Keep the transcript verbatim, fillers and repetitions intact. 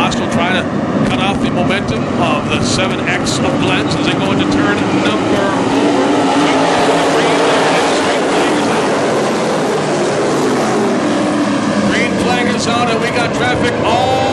Bosco trying to cut off the momentum of the seven X of Glenz as they go into turn number four. Green flag is out, and we got traffic all